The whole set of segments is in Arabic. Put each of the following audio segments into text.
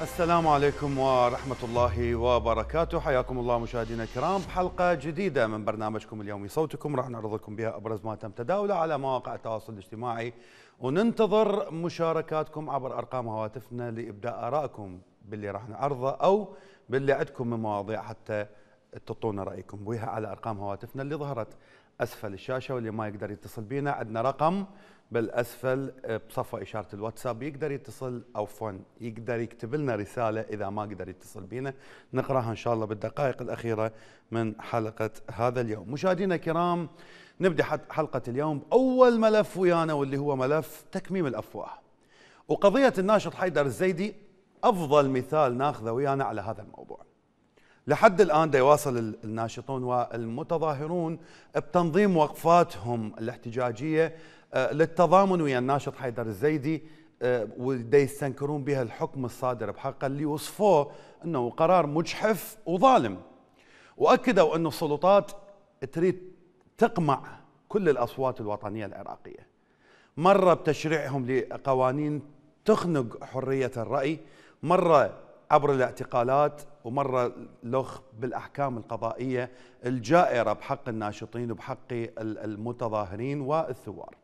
السلام عليكم ورحمة الله وبركاته. حياكم الله مشاهدينا الكرام بحلقة جديدة من برنامجكم اليومي صوتكم، راح نعرض لكم بها أبرز ما تم تداوله على مواقع التواصل الاجتماعي، وننتظر مشاركاتكم عبر أرقام هواتفنا لإبداء آرائكم باللي راح نعرضه أو باللي عندكم من مواضيع حتى تعطونا رأيكم بها على أرقام هواتفنا اللي ظهرت أسفل الشاشة. واللي ما يقدر يتصل بينا عندنا رقم بالأسفل بصفة إشارة الواتساب، يقدر يتصل أو يقدر يكتب لنا رسالة إذا ما قدر يتصل بينا، نقراها إن شاء الله بالدقائق الأخيرة من حلقة هذا اليوم. مشاهدينا الكرام، نبدأ حلقة اليوم بأول ملف ويانا، واللي هو ملف تكميم الأفواه. وقضية الناشط حيدر الزيدي أفضل مثال ناخذه ويانا على هذا الموضوع. لحد الآن دا يواصل الناشطون والمتظاهرون بتنظيم وقفاتهم الاحتجاجية للتضامن ويا الناشط حيدر الزيدي، ودا يستنكرون بها الحكم الصادر بحقه اللي وصفوه أنه قرار مجحف وظالم، وأكدوا أن السلطات تريد تقمع كل الأصوات الوطنية العراقية، مرة بتشريعهم لقوانين تخنق حرية الرأي، مرة عبر الاعتقالات، ومرة لخ بالأحكام القضائية الجائرة بحق الناشطين وبحق المتظاهرين والثوار.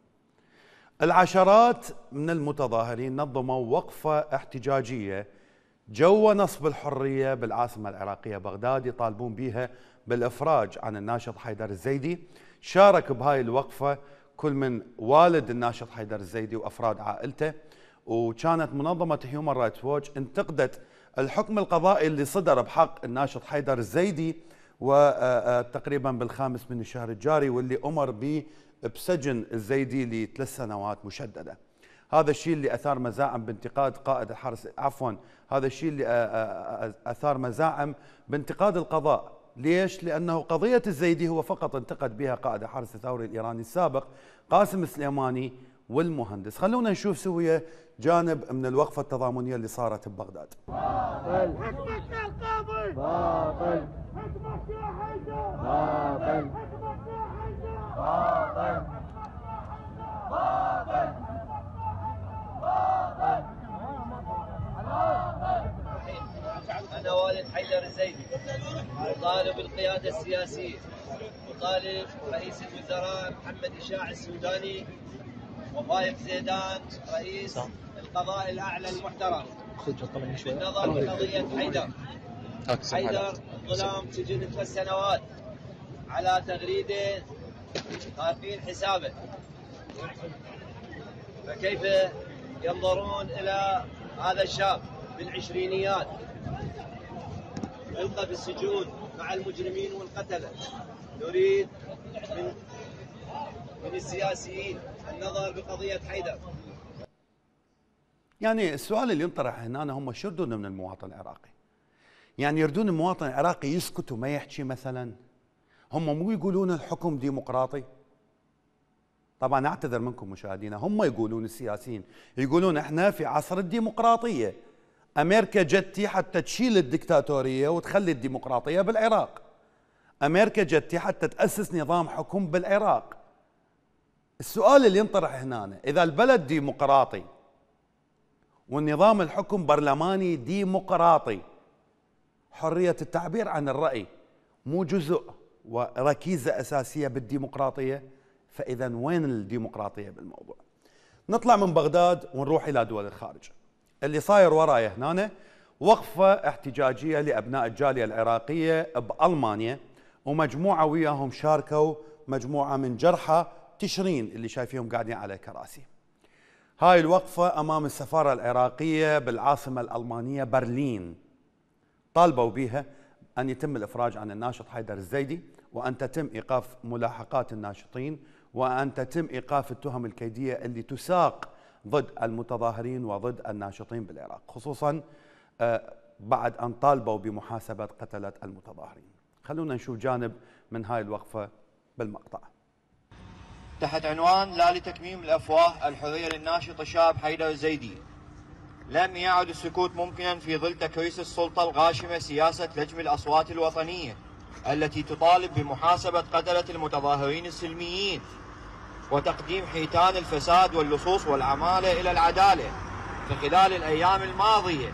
العشرات من المتظاهرين نظموا وقفة احتجاجية جو نصب الحرية بالعاصمة العراقية بغداد، يطالبون بها بالإفراج عن الناشط حيدر الزيدي. شارك بهاي الوقفة كل من والد الناشط حيدر الزيدي وأفراد عائلته. وكانت منظمة هيومن رايتس ووتش انتقدت الحكم القضائي اللي صدر بحق الناشط حيدر الزيدي وتقريبا بالخامس من الشهر الجاري، واللي أمر به بسجن الزيدي ل3 سنوات مشددة. هذا الشيء اللي أثار مزاعم بانتقاد قائد الحرس، هذا الشيء اللي أثار مزاعم بانتقاد القضاء. ليش؟ لأنه قضية الزيدي هو فقط انتقد بها قائد الحرس الثوري الإيراني السابق قاسم السليماني والمهندس. خلونا نشوف سوية جانب من الوقفة التضامنية اللي صارت ببغداد. باطل حكمتنا القاضي، باطل حكمك يا حيدر، باطل حكمك يا حيدر، باطل باطل باطل. أنا والد حيدر الزيدي، أطالب القيادة السياسية، أطالب رئيس الوزراء محمد إشاع السوداني وفايق زيدان رئيس القضاء الأعلى المحترم بالنظر بقضية حيدر. حيدر ظلام سجن 3 سنوات على تغريده خارقين حسابه، فكيف ينظرون إلى هذا الشاب بالعشرينيات يلقى في السجون مع المجرمين والقتلة؟ نريد من السياسيين النظر بقضية حيدر. يعني السؤال اللي ينطرح هنا، هم شو يردون من المواطن العراقي؟ يعني يردون المواطن العراقي يسكت وما يحكي مثلا؟ هم مو يقولون الحكم ديمقراطي؟ طبعا اعتذر منكم مشاهدينا، هم يقولون السياسيين يقولون احنا في عصر الديمقراطية، امريكا جتي حتى تشيل الدكتاتورية وتخلي الديمقراطية بالعراق، امريكا جتي حتى تأسس نظام حكم بالعراق. السؤال اللي ينطرح هنا، اذا البلد ديمقراطي والنظام الحكم برلماني ديمقراطي، حرية التعبير عن الرأي مو جزء وركيزة أساسية بالديمقراطية، فإذا وين الديمقراطية بالموضوع؟ نطلع من بغداد ونروح إلى دول الخارج. اللي صاير ورايا هنا وقفة احتجاجية لأبناء الجالية العراقية بألمانيا، ومجموعة وياهم شاركوا مجموعة من جرحى تشرين اللي شايفيهم قاعدين على كراسي. هاي الوقفة أمام السفارة العراقية بالعاصمة الألمانية برلين، طالبوا بها أن يتم الإفراج عن الناشط حيدر الزيدي، وأن تتم إيقاف ملاحقات الناشطين، وأن تتم إيقاف التهم الكيدية اللي تساق ضد المتظاهرين وضد الناشطين بالعراق، خصوصا بعد أن طالبوا بمحاسبة قتلة المتظاهرين. خلونا نشوف جانب من هاي الوقفة بالمقطع. تحت عنوان لا لتكميم الأفواه، الحرية للناشط الشاب حيدر الزيدي. لم يعد السكوت ممكنا في ظل تكريس السلطة الغاشمة سياسة لجم الأصوات الوطنية التي تطالب بمحاسبة قتلة المتظاهرين السلميين وتقديم حيتان الفساد واللصوص والعمالة إلى العدالة. فخلال الأيام الماضية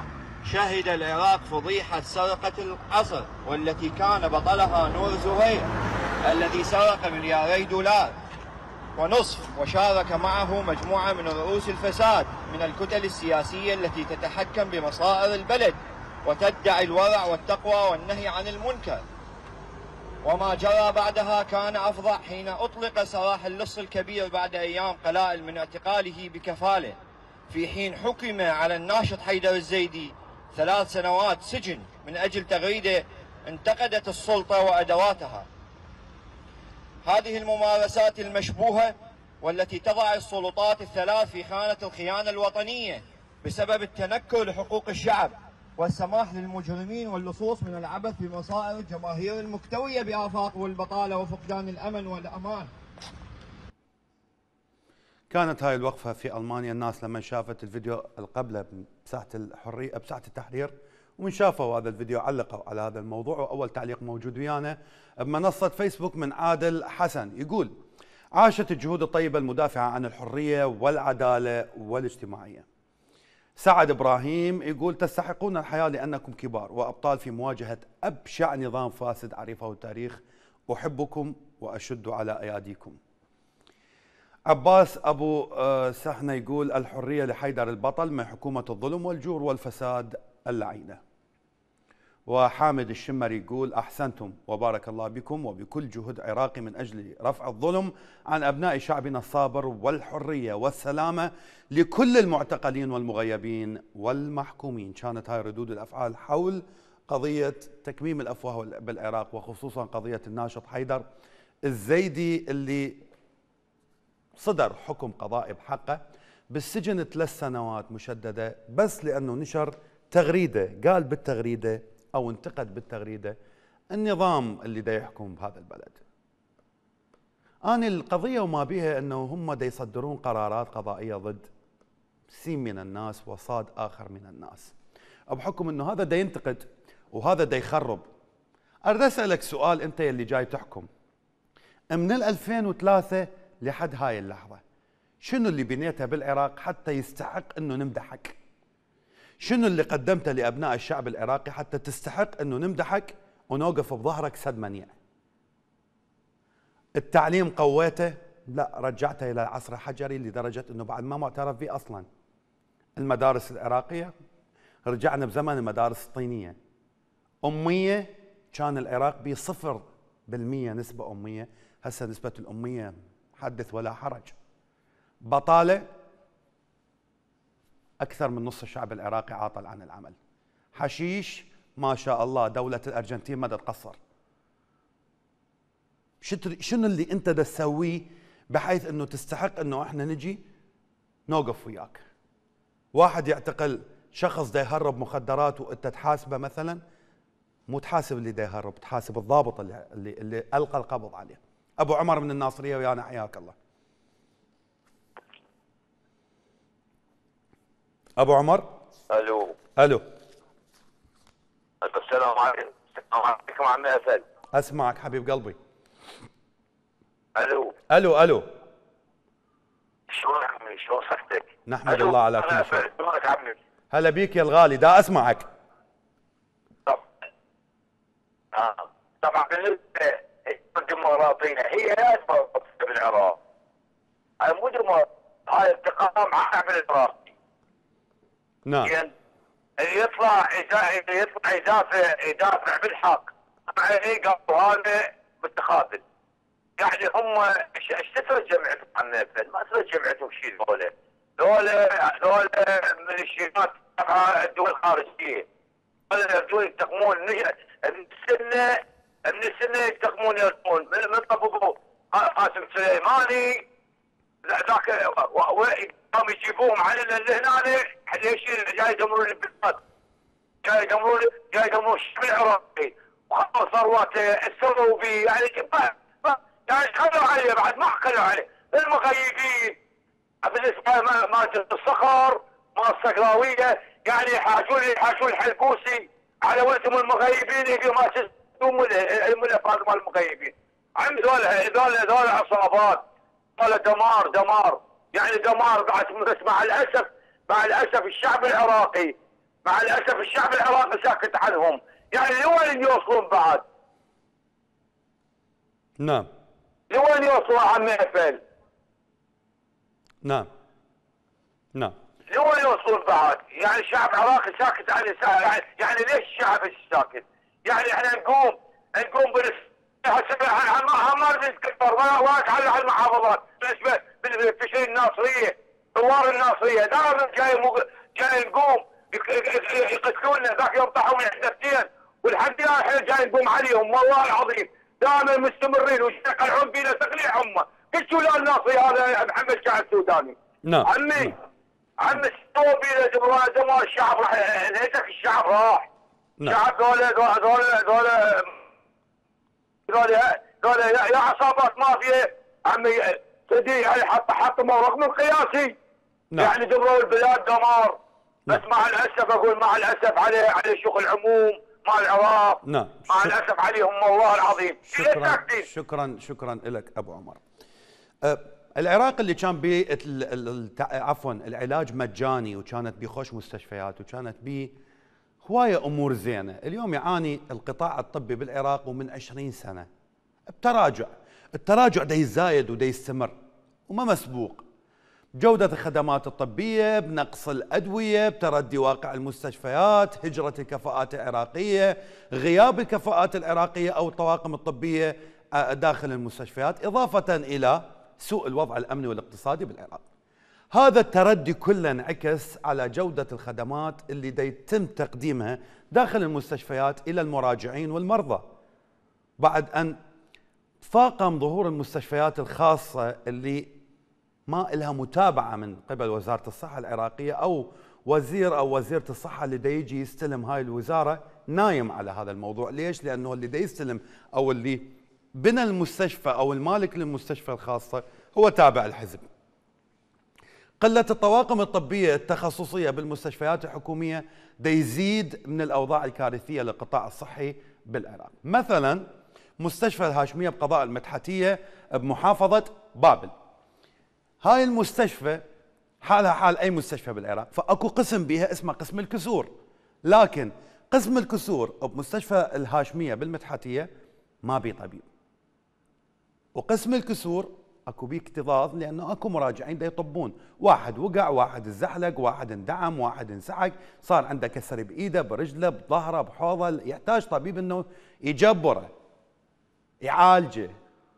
شهد العراق فضيحة سرقة العصر، والتي كان بطلها نور زهير الذي سرق $2 ونصف، وشارك معه مجموعة من رؤوس الفساد من الكتل السياسية التي تتحكم بمصائر البلد وتدعي الورع والتقوى والنهي عن المنكر. وما جرى بعدها كان أفظع حين أطلق سراح اللص الكبير بعد أيام قلائل من اعتقاله بكفالة، في حين حكم على الناشط حيدر الزيدي 3 سنوات سجن من أجل تغريدة انتقدت السلطة وأدواتها. هذه الممارسات المشبوهة والتي تضع السلطات الثلاث في خانة الخيانة الوطنية بسبب التنكر لحقوق الشعب والسماح للمجرمين واللصوص من العبث بمصائر الجماهير المكتوية بآفاق والبطالة وفقدان الأمن والأمان. كانت هاي الوقفة في ألمانيا، الناس لما شافت الفيديو قبله بساحة الحرية بساحة التحرير، ومن شافوا هذا الفيديو علقوا على هذا الموضوع. وأول تعليق موجود ويانا بمنصة فيسبوك من عادل حسن، يقول: عاشت الجهود الطيبة المدافعة عن الحرية والعدالة والاجتماعية. سعد إبراهيم يقول: تستحقون الحياة لأنكم كبار وأبطال في مواجهة أبشع نظام فاسد عرفه التاريخ، أحبكم وأشد على أياديكم. عباس أبو سحنة يقول: الحرية لحيدر البطل من حكومة الظلم والجور والفساد اللعينة. وحامد الشمر يقول: أحسنتم وبارك الله بكم وبكل جهد عراقي من أجل رفع الظلم عن أبناء شعبنا الصابر والحرية والسلامة لكل المعتقلين والمغيبين والمحكومين. كانت هاي ردود الأفعال حول قضية تكميم الأفواه بالعراق، وخصوصا قضية الناشط حيدر الزيدي اللي صدر حكم قضائي بحقه بالسجن 3 سنوات مشددة بس لأنه نشر تغريدة، قال بالتغريدة أو انتقد بالتغريدة النظام اللي دا يحكم بهذا البلد. أنا القضية وما بيها أنه هم دا يصدرون قرارات قضائية ضد سين من الناس وصاد آخر من الناس، بحكم أنه هذا دا ينتقد وهذا دا يخرب. أريد أسألك سؤال، أنت اللي جاي تحكم من 2003 لحد هاي اللحظة، شنو اللي بنيته بالعراق حتى يستحق أنه نمدحك؟ شنو اللي قدمته لأبناء الشعب العراقي حتى تستحق أنه نمدحك ونوقف بظهرك سد منيع؟ التعليم قويته؟ لا، رجعته إلى العصر الحجري لدرجة أنه بعد ما معترف به أصلا. المدارس العراقية رجعنا بزمن المدارس الطينية. أمية كان العراق به 0% نسبة أمية، هسه نسبة الأمية حدث ولا حرج. بطالة، أكثر من نص الشعب العراقي عاطل عن العمل. حشيش، ما شاء الله دولة الأرجنتين ما تقصر. شنو اللي أنت دا تسويه بحيث أنه تستحق أنه إحنا نجي نوقف وياك؟ واحد يعتقل شخص دا يهرب مخدرات وأنت تحاسبه مثلا، مو تحاسب اللي دا يهرب، تحاسب الضابط اللي ألقى القبض عليه. أبو عمر من الناصرية ويانا، حياك الله. أبو عمر. الو. الو. السلام عليكم. السلام عليكم عمي اسد. اسمعك حبيب قلبي. الو. الو الو. شلونك عمي؟ شلون صحتك؟ نحمد الله على كل شيء. شلونك عمي؟ هلا بيك يا الغالي، دا اسمعك. طبعا بالنسبه للديمقراطيه هي لا بالعراق. مو ديمقراطيه، هاي انتقام على الشعب العراقي. نعم. اللي يطلع يدافع بالحق قالوا هذا بالتخاذل. يعني هم ايش تسوي جمعتهم عن نفسهم؟ ما تسوي جمعتهم شيء ذولا ميليشيات تبع الدول الخارجيه. يردون ينتقمون من السنه ينتقمون من طبقوا قاسم سليماني ذاك قاموا يجيبوهم علينا اللي هنا ليش جاي يدمرون البلاد، جاي يدمرون الشعب العراقي وخلوا ثروات السروا به. يعني خلوا عليه، بعد ما خلوا عليه المغيبين بالنسبه مالت الصخر مال الصقراويه، يعني يحاجون الحلبوسي على ولدهم المغيبين يجوا ما تسدوم الملف هذا مال المغيبين. عم ذول عصابات، ذول دمار يعني دمار. بعد بس مع الاسف الشعب العراقي مع الاسف الشعب العراقي ساكت عنهم، يعني لوين يوصلون بعد؟ نعم. لوين يوصلون عمي عفيل؟ نعم. نعم. لوين يوصلون بعد؟ يعني الشعب العراقي ساكت عن يعني ليش الشعب ساكت؟ يعني احنا نقوم ما نريد نتكبر ولا نتعلق على المحافظات، بالتشرين الناصريه، ثوار الناصريه، دائما جاي نقوم يقتلونا، ذاك يوم طاحوا من حدثين والحد الحين جاي نقوم عليهم، والله العظيم دائما مستمرين ويقلعون بينا تقليع هم، كل شو الناصري هذا محمد شاعر السوداني. نعم. عمي سووا بينا دمار الشعب، راح نهيتك الشعب راح. نعم. الشعب ذولا يا عصابات مافيا عمي تدي، يعني حطوا رقم قياسي. نعم. يعني دمروا البلاد دمار. نعم. بس مع الاسف اقول مع الاسف على شيوخ العموم مع العراق. نعم. مع الاسف عليهم والله العظيم. شكرا لك ابو عمر. العراق اللي كان به عفوا العلاج مجاني، وكانت به خوش مستشفيات، وكانت به هوايه امور زينه، اليوم يعاني القطاع الطبي بالعراق ومن 20 سنه بتراجع، التراجع دا يزايد ودا يستمر وما مسبوق. جودة الخدمات الطبية، بنقص الأدوية، بتردي واقع المستشفيات، هجرة الكفاءات العراقية، غياب الكفاءات العراقية أو الطواقم الطبية داخل المستشفيات، إضافة إلى سوء الوضع الأمني والاقتصادي بالعراق. هذا التردي كله انعكس على جودة الخدمات اللي دا يتم تقديمها داخل المستشفيات إلى المراجعين والمرضى، بعد أن فاقم ظهور المستشفيات الخاصة اللي ما إلها متابعة من قبل وزارة الصحة العراقية، أو وزير أو وزيرة الصحة اللي دا يجي يستلم هاي الوزارة نايم على هذا الموضوع. ليش؟ لأنه اللي دا يستلم أو اللي بنى المستشفى أو المالك للمستشفى الخاصة هو تابع الحزب. قلة الطواقم الطبية التخصصية بالمستشفيات الحكومية دا يزيد من الأوضاع الكارثية للقطاع الصحي بالعراق. مثلا مستشفى الهاشمية بقضاء المدحتية بمحافظة بابل، هاي المستشفى حالها حال أي مستشفى بالعراق، فأكو قسم بها اسمه قسم الكسور، لكن قسم الكسور بمستشفى الهاشمية بالمدحتية ما بيه طبيب، وقسم الكسور اكو بيه اكتظاظ لانه اكو مراجعين دا يطبون، واحد وقع، واحد انزحلق، واحد اندعم، واحد انسحق، صار عنده كسر بايده برجله بظهره بحوضه، يحتاج طبيب انه يجبره يعالجه.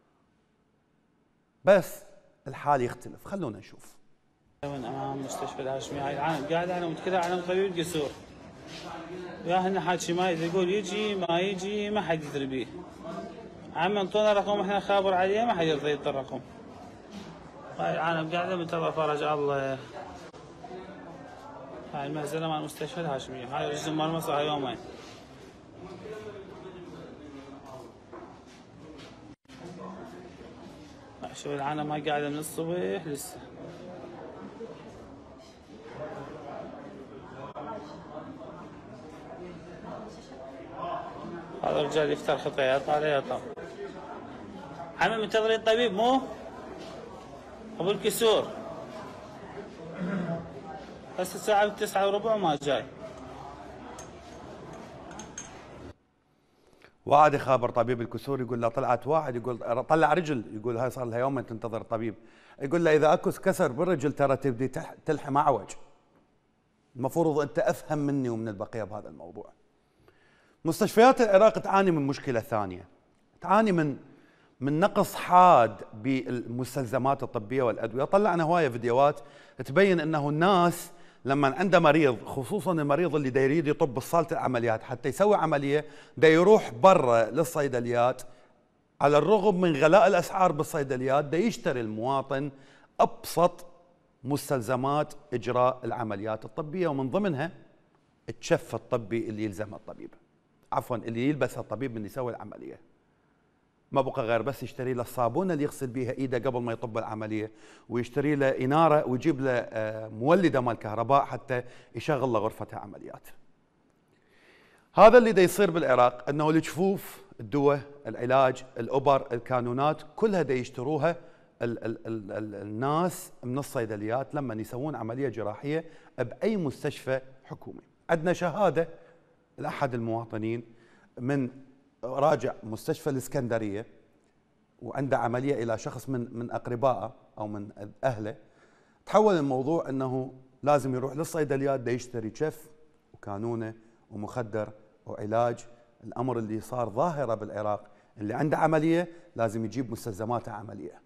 بس الحال يختلف، خلونا نشوف. امام مستشفى الهاشمي هاي قاعد انا متكلم عن طبيب القسور، ويا هن حاكي ما يقول يجي ما يجي ما حد يدري بيه. عم انطونا رقم احنا خابر عليه ما حد يرضى يعطي الرقم. هاي العالم قاعده منتظر فرج الله. هاي المهزله مال مستشفى الهاشمي، هاي رجل مرمى صار يومين. شوف العالم هاي قاعده من الصبح لسه. هذا الرجال يفتر خطيات على يطم. عمي منتظرين طبيب مو؟ ابو الكسور. هسه الساعة 9:15 ما جاي. وعد يخابر طبيب الكسور، يقول له طلعت واحد، يقول طلع رجل، يقول هاي صار لها يومين تنتظر طبيب، يقول له اذا اكو كسر بالرجل ترى تبدي تلحم اعوج. المفروض انت افهم مني ومن البقيه بهذا الموضوع. مستشفيات العراق تعاني من مشكله ثانيه، تعاني من نقص حاد بالمستلزمات الطبيه والادويه. طلعنا هوايه فيديوهات تبين انه الناس لما عنده مريض، خصوصا المريض اللي دا يريد يطب بصاله العمليات حتى يسوي عمليه، دا يروح برا للصيدليات، على الرغم من غلاء الاسعار بالصيدليات دا يشتري المواطن ابسط مستلزمات اجراء العمليات الطبيه، ومن ضمنها الشف الطبي اللي يلزم الطبيب، عفوا اللي يلبسه الطبيب من يسوي العمليه. ما بقى غير بس يشتري له الصابونه اللي يغسل بيها ايده قبل ما يطب العمليه، ويشتري له اناره، ويجيب له مولده مال كهرباء حتى يشغل له غرفه عمليات. هذا اللي دا يصير بالعراق، انه الجفوف، الدواء، العلاج، الابر، الكانونات، كلها دا يشتروها الناس من الصيدليات لما يسوون عمليه جراحيه باي مستشفى حكومي. عندنا شهاده لاحد المواطنين من راجع مستشفى الاسكندريه وعنده عمليه الى شخص من اقربائه او من اهله. تحول الموضوع انه لازم يروح للصيدليات دا يشتري شف وكانونه ومخدر وعلاج. الامر اللي صار ظاهره بالعراق، اللي عنده عمليه لازم يجيب مستلزمات عمليه.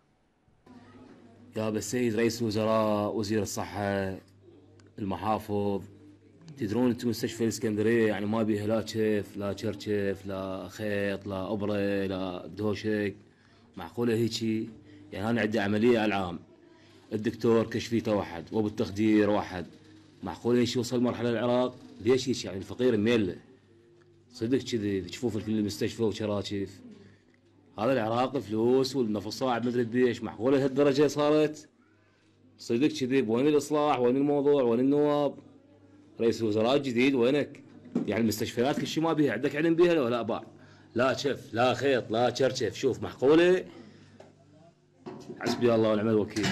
يا السيد رئيس الوزراء، وزير الصحه، المحافظ، تدرون انتم مستشفى الاسكندريه يعني ما بيها لا شيف لا شرشف لا خيط لا ابره لا دوشك. معقوله هيجي؟ يعني انا عندي عمليه على العام، الدكتور كشفيته واحد وبالتخدير واحد. معقوله هيك يوصل مرحله العراق؟ ليش هيك؟ يعني الفقير ميله صدق كذي تشوفوا في كل المستشفى وشراشف. هذا العراق فلوس والمفصاعد مدري بيش. معقوله لهالدرجه صارت؟ صدق كذي. وين الاصلاح؟ وين الموضوع؟ وين النواب؟ رئيس الوزراء الجديد وينك؟ يعني المستشفيات كل شيء ما بيها، عندك علم بيها لو لا باع؟ لا شف لا خيط لا شرشف. شوف معقوله؟ حسبي الله ونعم الوكيل.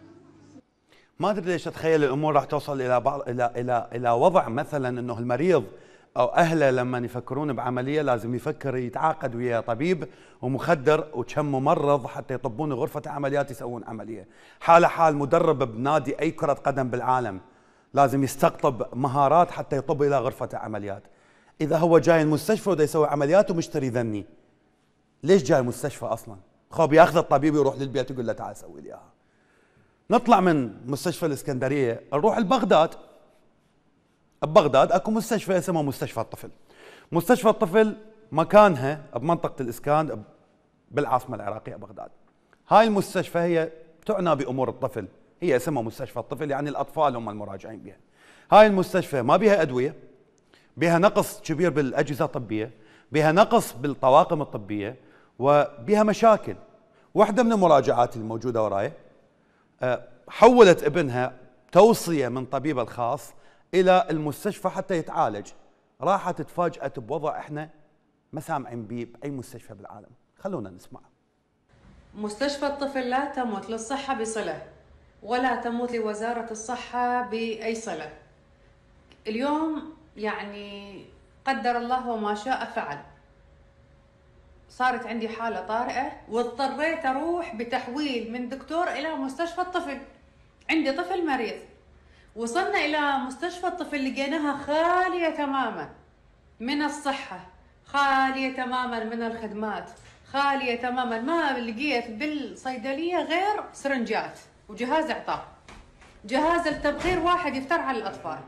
ما ادري ليش اتخيل الامور راح توصل الى بعض الى وضع مثلا انه المريض او اهله لما يفكرون بعمليه لازم يفكر يتعاقد ويا طبيب ومخدر وكم ممرض حتى يطبون غرفه عمليات يسوون عمليه. حال مدرب بنادي اي كره قدم بالعالم لازم يستقطب مهارات حتى يطب الى غرفه عمليات. اذا هو جاي المستشفى ودا يسوي عمليات ومشتري ذني، ليش جاي المستشفى اصلا؟ خو بياخذ الطبيب ويروح للبيت يقول له تعال سوي لي اياها. نطلع من مستشفى الاسكندريه نروح لبغداد. ببغداد اكو مستشفى اسمه مستشفى الطفل. مستشفى الطفل مكانها بمنطقه الاسكان بالعاصمه العراقيه بغداد. هاي المستشفى هي تعنى بامور الطفل، هي اسمها مستشفى الطفل يعني الاطفال هم المراجعين بها. هاي المستشفى ما بها ادويه، بها نقص كبير بالاجهزه الطبيه، بها نقص بالطواقم الطبيه، وبها مشاكل. واحده من المراجعات الموجوده وراي حولت ابنها توصيه من طبيبها الخاص الى المستشفى حتى يتعالج. راحت تفاجأت بوضع احنا ما سامعين به باي مستشفى بالعالم. خلونا نسمع. مستشفى الطفل لا تمت للصحه بصله، ولا تموت لوزاره الصحه باي صله. اليوم يعني قدر الله وما شاء فعل. صارت عندي حالة طارئة واضطريت أروح بتحويل من دكتور إلى مستشفى الطفل. عندي طفل مريض. وصلنا إلى مستشفى الطفل لقيناها خالية تماما من الصحة، خالية تماما من الخدمات، خالية تماما. ما لقيت بالصيدلية غير سرنجات وجهاز إعطاء، جهاز التبخير واحد يفتر على الأطفال.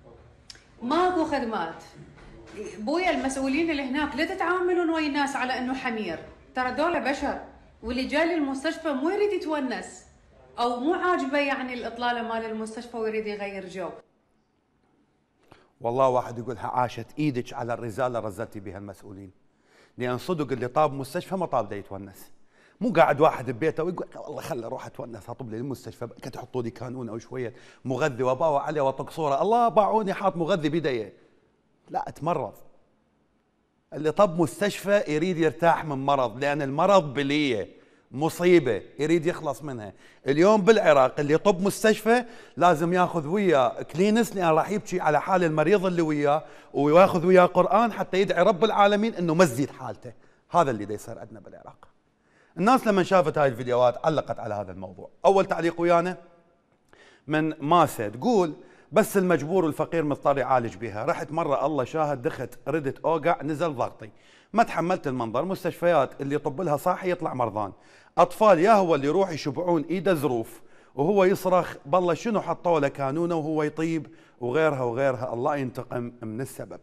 ماكو خدمات. بويا المسؤولين اللي هناك لا تتعاملون ويا الناس على انه حمير، ترى دول بشر، واللي جاي للمستشفى مو يريد يتونس او مو عاجبه يعني الاطلاله مال المستشفى ويريد يغير جو. والله واحد يقول عاشت ايدك على الرزاله رزلتي بها المسؤولين، لان صدق اللي طاب مستشفى ما طاب دا يتونس. مو قاعد واحد ببيته ويقول والله خله اروح اتونس اطب لي المستشفى تحطوا لي كانون او شويه مغذي وباوع عليه واطق صوره الله باعوني حاط مغذي بيديه. لا اتمرض. اللي طب مستشفى يريد يرتاح من مرض، لان المرض بليه مصيبه يريد يخلص منها. اليوم بالعراق اللي يطب مستشفى لازم ياخذ وياه كلينس، لان راح يبكي على حال المريض اللي وياه، وياخذ وياه قران حتى يدعي رب العالمين انه ما تزيد حالته. هذا اللي دا يصير عندنا بالعراق. الناس لما شافت هاي الفيديوهات علقت على هذا الموضوع. اول تعليق ويانا من ماسة تقول بس المجبور والفقير مضطر يعالج بها. رحت مرة الله شاهد دخت ردت اوقع نزل ضغطي، ما تحملت المنظر. مستشفيات اللي يطب لها صاحي يطلع مرضان، اطفال يا هو اللي يروح يشبعون ايده ظروف وهو يصرخ بالله شنو حطوا له كانونه وهو يطيب وغيرها وغيرها. الله ينتقم من السبب.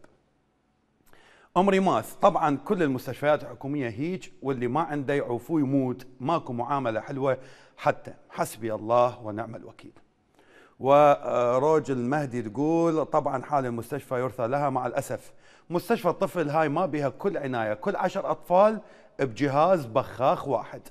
رماس طبعا كل المستشفيات الحكوميه هيج، واللي ما عنده يعوفوه يموت، ماكو معامله حلوه حتى. حسبي الله ونعم الوكيل. وروج المهدي تقول طبعا حال المستشفى يرثى لها مع الاسف. مستشفى الطفل هاي ما بها كل عنايه، كل 10 اطفال بجهاز بخاخ واحد.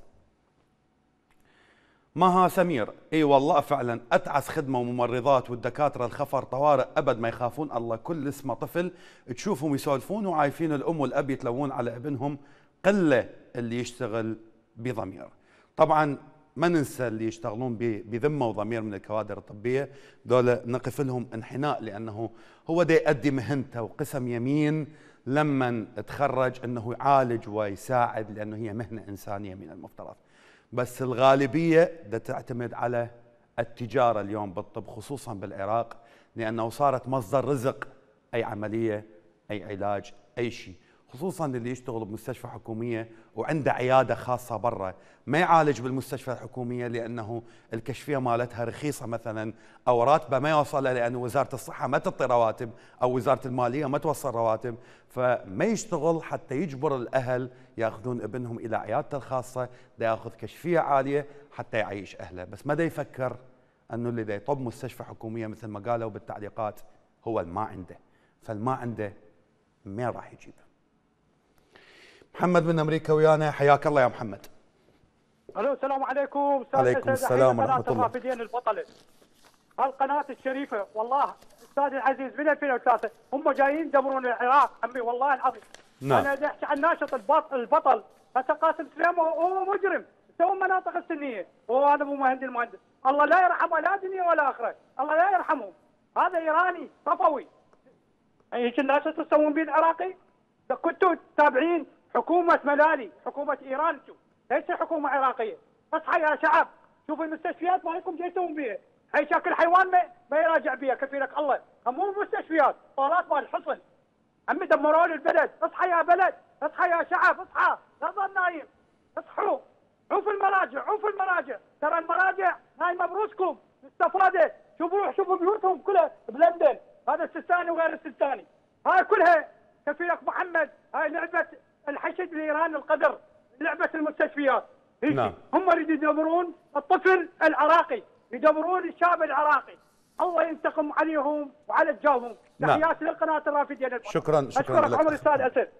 مها سمير اي والله فعلا اتعس خدمه وممرضات والدكاتره الخفر طوارئ ابد ما يخافون الله. كل اسمه طفل تشوفهم يسولفون وعايفين الام والاب يتلوون على ابنهم، قله اللي يشتغل بضمير. طبعا ما ننسى اللي يشتغلون بذمه وضمير من الكوادر الطبيه، ذولا نقف لهم انحناء، لانه هو دا يؤدي مهنته وقسم يمين لما تخرج انه يعالج ويساعد، لانه هي مهنه انسانيه من المفترض. بس الغالبيه دا تعتمد على التجاره اليوم بالطب، خصوصا بالعراق، لانه صارت مصدر رزق اي عمليه، اي علاج، اي شيء. خصوصا اللي يشتغل بمستشفى حكوميه وعنده عياده خاصه برا، ما يعالج بالمستشفى الحكوميه لانه الكشفيه مالتها رخيصه مثلا، او راتبه ما يوصلها لانه وزاره الصحه ما تعطي رواتب، او وزاره الماليه ما توصل رواتب، فما يشتغل حتى يجبر الاهل ياخذون ابنهم الى عيادته الخاصه، دا ياخذ كشفيه عاليه حتى يعيش اهله، بس ما دا يفكر انه اللي دا يطب مستشفى حكوميه مثل ما قالوا بالتعليقات هو الما عنده، فالما عنده مين راح يجيبه؟ محمد من امريكا ويانا، حياك الله يا محمد. الو السلام عليكم. عليكم السلام ورحمه الله. الرافدين البطله القناه الشريفه، والله استاذ العزيز من 2003 هم جايين يدمرون العراق عمي والله العظيم. نعم. انا احكي عن ناشط البطل هسه قاسم سليمان، هو مجرم سوى مناطق السنيه، وهذا مو المهندس الله لا يرحمه لا دنيا ولا اخره، الله لا يرحمه. هذا ايراني صفوي. هيك الناس تسوون بيه العراقي؟ كنتوا تابعين حكومة ملالي، حكومة إيران ليس حكومة عراقية. اصحى يا شعب، شوفوا المستشفيات مالكم جاي يسوون بيها، هي شكل حيوان ما يراجع بيها كفيلك الله، مو مستشفيات، طالات مال الحصن. عمي دمروا لي البلد، اصحى يا بلد، اصحى يا شعب، اصحى، لا تظل نايم، اصحوا، عوفوا المراجع، عوفوا المراجع، ترى المراجع نايمة بروسكم، مستفادة، شوفوا بيوتهم كلها بلندن، هذا السيستاني وغير السيستاني، هاي كلها كفيلك محمد، هاي لعبة الحشد الايراني القدر، لعبه المستشفيات. نعم. هم يريدوا يدمرون الطفل العراقي، يدمرون الشاب العراقي، الله ينتقم عليهم وعلى جاهم. نعم. تحياتي للقناه الرافدين. شكرا اشكرك عمر استاذ اسد.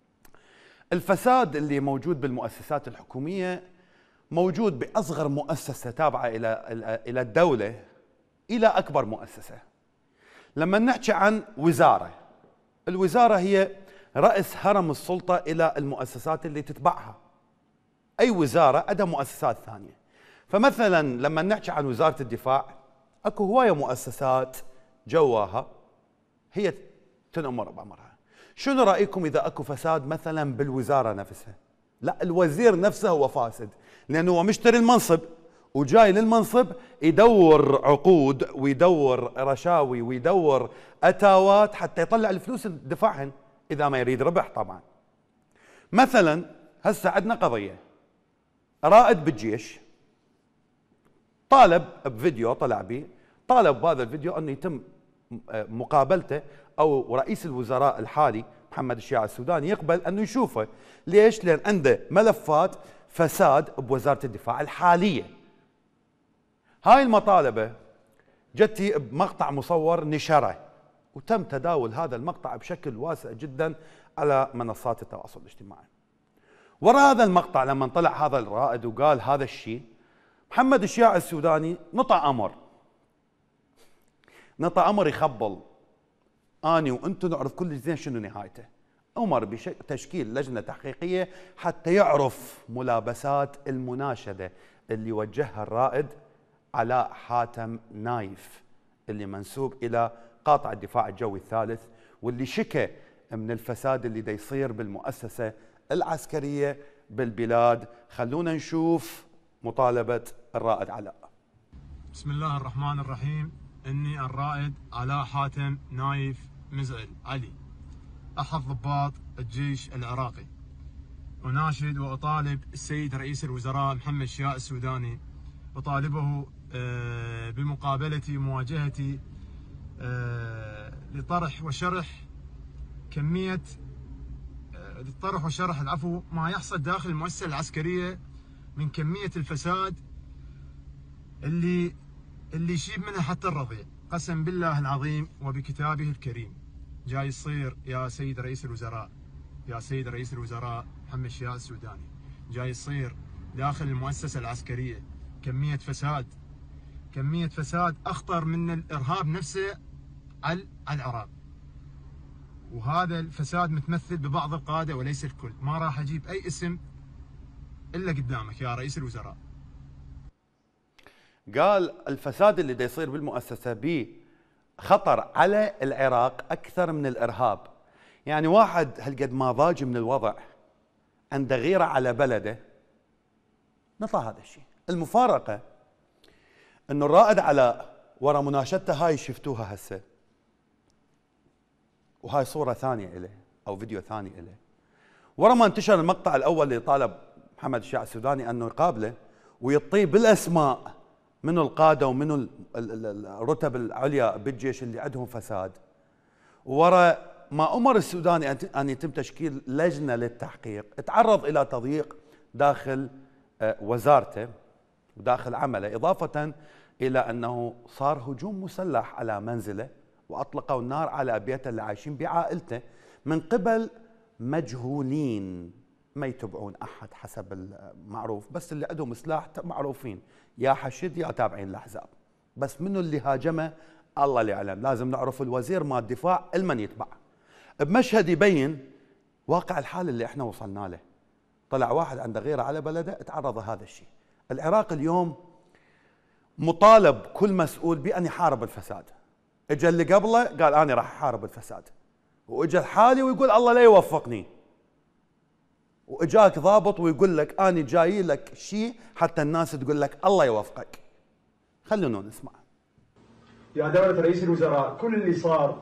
الفساد اللي موجود بالمؤسسات الحكوميه موجود باصغر مؤسسه تابعه الى الدوله الى اكبر مؤسسه. لما نحكي عن وزاره، الوزاره هي رأس هرم السلطة إلى المؤسسات اللي تتبعها. أي وزارة عندها مؤسسات ثانية. فمثلا لما نحكي عن وزارة الدفاع، اكو هواية مؤسسات جواها هي تنأمر بأمرها. شنو رأيكم إذا اكو فساد مثلا بالوزارة نفسها؟ لا، الوزير نفسه هو فاسد، لأنه هو مشتري المنصب وجاي للمنصب يدور عقود ويدور رشاوي ويدور أتاوات حتى يطلع الفلوس يدفعهن، إذا ما يريد ربح طبعا. مثلا هسه عندنا قضية، رائد بالجيش طالب بفيديو طلع به، طالب بهذا الفيديو أنه يتم مقابلته، أو رئيس الوزراء الحالي محمد الشياع السوداني يقبل أنه يشوفه. ليش؟ لأن عنده ملفات فساد بوزارة الدفاع الحالية. هاي المطالبة جتي بمقطع مصور نشره، وتم تداول هذا المقطع بشكل واسع جدا على منصات التواصل الاجتماعي. وراء هذا المقطع لما طلع هذا الرائد وقال هذا الشيء، محمد الشياع السوداني نطى امر يخبل. اني وانتم نعرف كل زين شنو نهايته. امر بتشكيل لجنه تحقيقيه حتى يعرف ملابسات المناشده اللي وجهها الرائد علاء حاتم نايف، اللي منسوب الى قاطع الدفاع الجوي الثالث، واللي شكى من الفساد اللي دا يصير بالمؤسسة العسكرية بالبلاد. خلونا نشوف مطالبة الرائد علاء. بسم الله الرحمن الرحيم. إني الرائد علاء حاتم نايف مزعل علي، أحد ضباط الجيش العراقي، أناشد وأطالب السيد رئيس الوزراء محمد الشياع السوداني، أطالبه بمقابلتي ومواجهتي لطرح وشرح ما يحصل داخل المؤسسة العسكرية من كمية الفساد اللي يشيب منها حتى الرضيع. قسم بالله العظيم وبكتابه الكريم جاي يصير يا سيد رئيس الوزراء، يا سيد رئيس الوزراء محمد الشياع السوداني، جاي يصير داخل المؤسسة العسكرية كمية فساد أخطر من الإرهاب نفسه على العراق. وهذا الفساد متمثل ببعض القادة وليس الكل. ما راح أجيب أي اسم إلا قدامك يا رئيس الوزراء. قال الفساد اللي دا يصير بالمؤسسة به خطر على العراق أكثر من الإرهاب. يعني واحد هالقد ما ضاج من الوضع عنده غيرة على بلده نطلع هذا الشيء. المفارقة أنه الرائد على ورا مناشدته هاي شفتوها هسه، وهاي صورة ثانية إليه أو فيديو ثاني إليه، ورا ما انتشر المقطع الأول اللي طالب محمد الشيع السوداني أنه يقابله ويطيه بالأسماء من القادة ومن الرتب العليا بالجيش اللي عندهم فساد، ورا ما أمر السوداني أن يتم تشكيل لجنة للتحقيق، تعرض إلى تضييق داخل وزارته وداخل عمله، إضافة إلى أنه صار هجوم مسلح على منزله وأطلقوا النار على بيته اللي عايشين بعائلته من قبل مجهولين ما يتبعون أحد حسب المعروف، بس اللي عندهم سلاح معروفين، يا حشد يا تابعين الأحزاب، بس منو اللي هاجمه الله اللي يعلم. لازم نعرف الوزير مال الدفاع المن يتبع. بمشهد يبين واقع الحال اللي احنا وصلنا له. طلع واحد عنده غيره على بلده تعرض هذا الشيء. العراق اليوم مطالب كل مسؤول بأن يحارب الفساد. اجى اللي قبله قال أنا راح أحارب الفساد، واجى الحالي ويقول الله لا يوفقني، واجاك ضابط ويقول لك أنا جاي لك شيء حتى الناس تقول لك الله يوفقك. خلونا نسمع. يا دولة رئيس الوزراء، كل اللي صار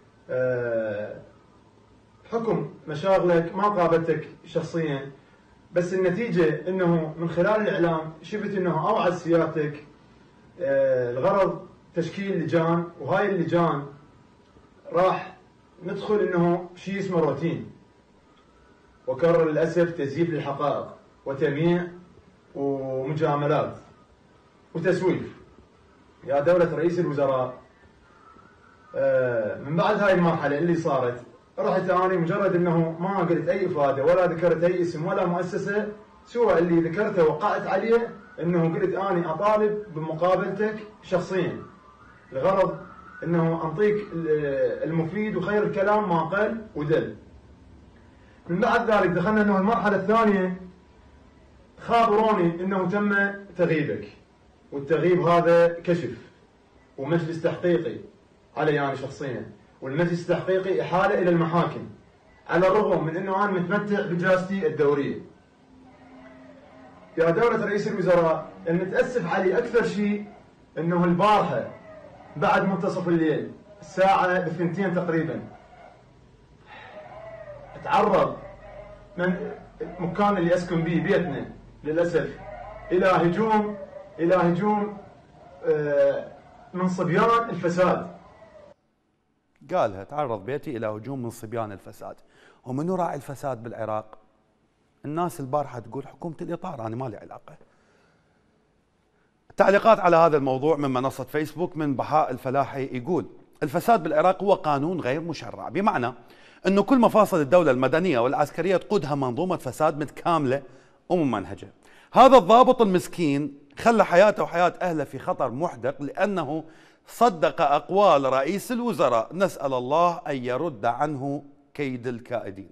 حكم مشاغلك، ما قابلتك شخصيا، بس النتيجة انه من خلال الاعلام شفت انه اوعد سيادتك الغرض تشكيل لجان، وهاي اللجان راح ندخل انه شيء اسمه روتين، وكرر للاسف تزييف للحقائق وتمييع ومجاملات وتسويف. يا دولة رئيس الوزراء، من بعد هاي المرحلة اللي صارت رحت أنا مجرد أنه ما قلت أي إفادة ولا ذكرت أي اسم ولا مؤسسة، سوى اللي ذكرته وقعت عليه أنه قلت أنا أطالب بمقابلتك شخصيا، الغرض أنه أنطيك المفيد وخير الكلام ما قل ودل. من بعد ذلك دخلنا أنه المرحلة الثانية، خابروني أنه تم تغييبك، والتغييب هذا كشف ومجلس تحقيقي علي أنا شخصيا، والمجلس التحقيقي إحالة إلى المحاكم، على الرغم من أنه أنا متمتع بإجازتي الدورية. يا دولة رئيس الوزراء، المتأسف علي أكثر شيء أنه البارحة بعد منتصف الليل الساعة 2 تقريبا تعرض من المكان اللي أسكن به بيتنا للأسف إلى هجوم من صبيان الفساد. قالها تعرض بيتي إلى هجوم من صبيان الفساد. ومنو راعي الفساد بالعراق؟ الناس البارحة تقول حكومة الإطار، أنا ما لي علاقة. تعليقات على هذا الموضوع من منصة فيسبوك من بهاء الفلاحي يقول الفساد بالعراق هو قانون غير مشرع، بمعنى أنه كل مفاصل الدولة المدنية والعسكرية تقودها منظومة فساد متكاملة وممنهجة. هذا الضابط المسكين خلى حياته وحياة أهله في خطر محدق لأنه صدق أقوال رئيس الوزراء، نسأل الله أن يرد عنه كيد الكائدين.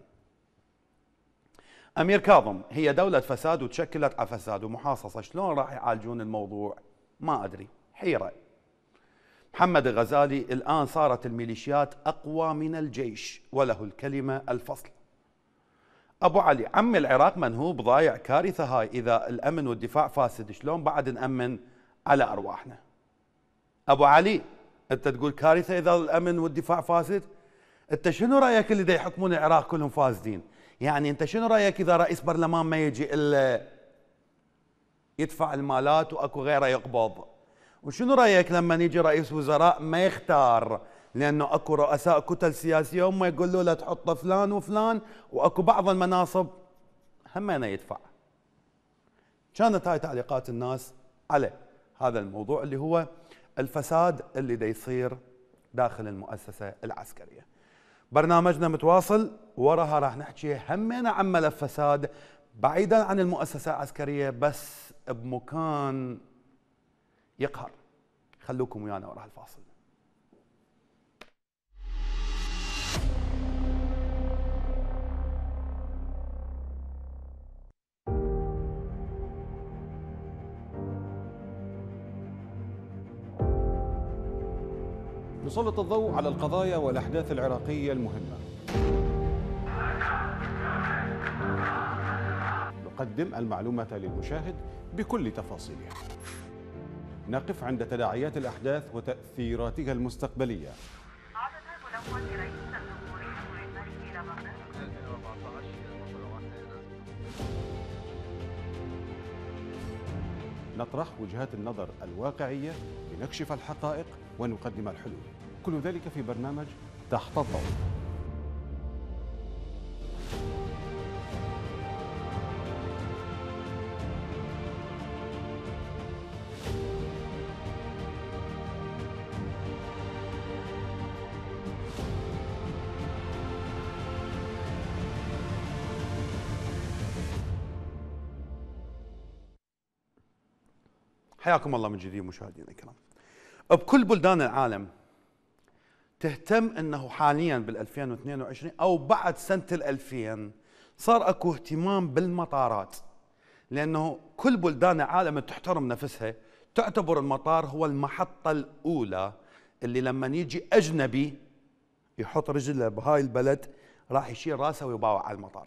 أمير كاظم هي دولة فساد وتشكلت على فساد ومحاصصة، شلون راح يعالجون الموضوع؟ ما أدري، حيرة. محمد الغزالي الآن صارت الميليشيات أقوى من الجيش وله الكلمة الفصل. أبو علي عمي العراق منهوب ضايع، كارثة هاي، إذا الأمن والدفاع فاسد شلون بعد نأمن على أرواحنا؟ أبو علي أنت تقول كارثة إذا الأمن والدفاع فاسد؟ أنت شنو رأيك اللي دا يحكمون العراق كلهم فاسدين؟ يعني أنت شنو رأيك إذا رئيس برلمان ما يجي إلا يدفع المالات وأكو غيره يقبض؟ وشنو رأيك لما يجي رئيس وزراء ما يختار، لأنه أكو رؤساء كتل سياسية هم يقولوا له تحط فلان وفلان، وأكو بعض المناصب همنا يدفع. كانت هاي تعليقات الناس على هذا الموضوع اللي هو الفساد اللي دا يصير داخل المؤسسة العسكرية. برنامجنا متواصل، وراها راح نحكي همنا عن ملف فساد بعيدا عن المؤسسة العسكرية بس بمكان يقهر. خلوكم ويانا وراء الفاصل. نسلط الضوء على القضايا والأحداث العراقية المهمة. نقدم المعلومة للمشاهد بكل تفاصيلها. نقف عند تداعيات الأحداث وتأثيراتها المستقبلية. نطرح وجهات النظر الواقعية لنكشف الحقائق ونقدم الحلول، كل ذلك في برنامج تحت الضوء. حياكم الله من جديد مشاهدينا الكرام. بكل بلدان العالم تهتم انه حاليا بال 2022 او بعد سنه ال 2000 صار اكو اهتمام بالمطارات، لانه كل بلدان العالم تحترم نفسها، تعتبر المطار هو المحطه الاولى اللي لما يجي اجنبي يحط رجله بهاي البلد راح يشيل راسه ويباوع على المطار.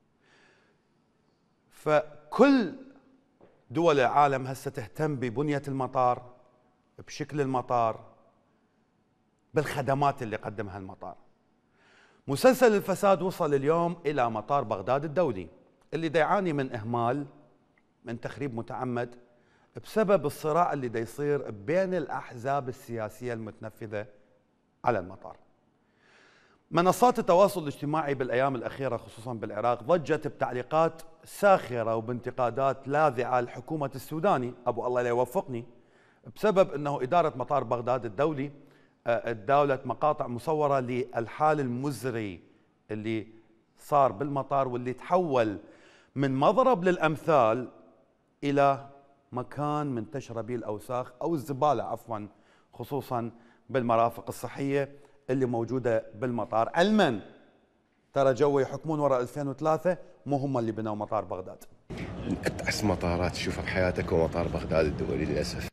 فكل دول العالم هسه تهتم ببنية المطار، بشكل المطار، بالخدمات اللي قدمها المطار. مسلسل الفساد وصل اليوم إلى مطار بغداد الدولي اللي دا يعاني من إهمال، من تخريب متعمد بسبب الصراع اللي دا يصير بين الأحزاب السياسية المتنفذة على المطار. منصات التواصل الاجتماعي بالأيام الأخيرة خصوصا بالعراق ضجت بتعليقات ساخرة وبانتقادات لاذعة لحكومة السوداني أبو الله لا يوفقني، بسبب أنه إدارة مطار بغداد الدولي تداولت مقاطع مصورة للحال المزري اللي صار بالمطار، واللي تحول من مضرب للأمثال إلى مكان منتشرة به الأوساخ أو الزبالة عفوا، خصوصا بالمرافق الصحية اللي موجودة بالمطار. علما ترى جو يحكمون وراء 2003 مو هم اللي بنوا مطار بغداد. من أتعس مطارات تشوفها بحياتك هو مطار بغداد الدولي للأسف.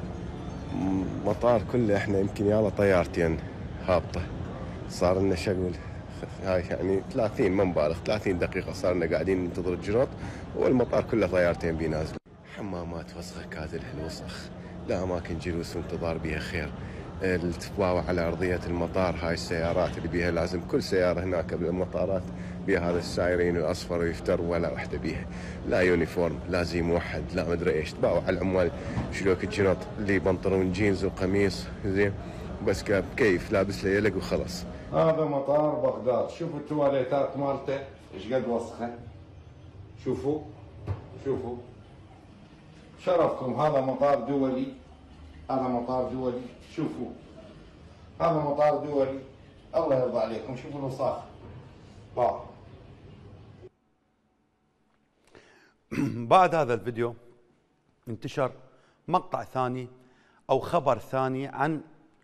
مطار كله احنا يمكن يلا طيارتين هابطة، صار لنا شغل هاي يعني 30 ما مبالغ 30 دقيقة صار لنا قاعدين ننتظر الجرط والمطار كله طيارتين بينازل. حمامات وسخة كادلها الوسخ، لا أماكن جلوس وانتظار بيها خير. التفاوة على أرضية المطار، هاي السيارات اللي بيها لازم كل سيارة هناك بالمطارات بيها هذا السايرين الأصفر ويفتر ولا وحدة بيها، لا يونيفورم لا زي موحد لا مدري ايش. تباوع على العمال شلوك الجنط اللي بنطلون جينز وقميص زين بس كيف لابس له يلق وخلص. هذا مطار بغداد، شوفوا التواليتات مالته ايش قد وسخه، شوفوا شوفوا شرفكم. هذا مطار دولي، هذا مطار دولي، شوفوا هذا مطار دولي، الله يرضى عليكم شوفوا الوساخ. بعد هذا الفيديو انتشر مقطع ثاني او خبر ثاني عن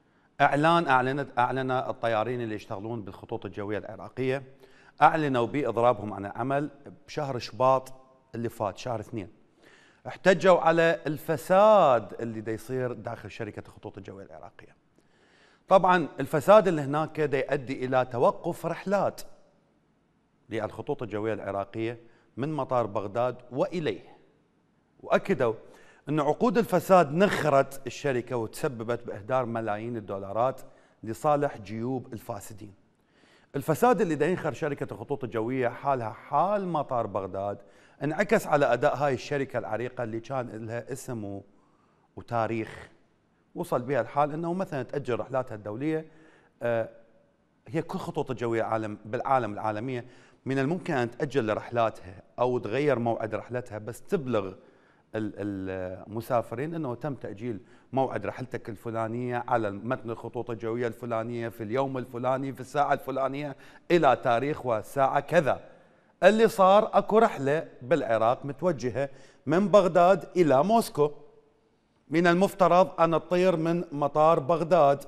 اعلن الطيارين اللي يشتغلون بالخطوط الجويه العراقيه، اعلنوا باضرابهم عن العمل بشهر شباط اللي فات شهر 2. احتجوا على الفساد اللي دا يصير داخل شركه الخطوط الجويه العراقيه. طبعا الفساد اللي هناك دا يؤدي الى توقف رحلات للخطوط الجويه العراقيه من مطار بغداد واليه. واكدوا ان عقود الفساد نخرت الشركه وتسببت باهدار ملايين الدولارات لصالح جيوب الفاسدين. الفساد اللي دا ينخر شركه الخطوط الجويه حالها حال مطار بغداد انعكس على اداء هاي الشركه العريقه اللي كان لها اسم وتاريخ. وصل بها الحال انه مثلا تاجل رحلاتها الدوليه. هي كل خطوط الجويه بالعالم العالميه من الممكن ان تاجل رحلاتها او تغير موعد رحلتها، بس تبلغ المسافرين انه تم تاجيل موعد رحلتك الفلانيه على متن الخطوط الجويه الفلانيه في اليوم الفلاني في الساعه الفلانيه الى تاريخ والساعه كذا. اللي صار اكو رحله بالعراق متوجهه من بغداد الى موسكو، من المفترض ان تطير من مطار بغداد.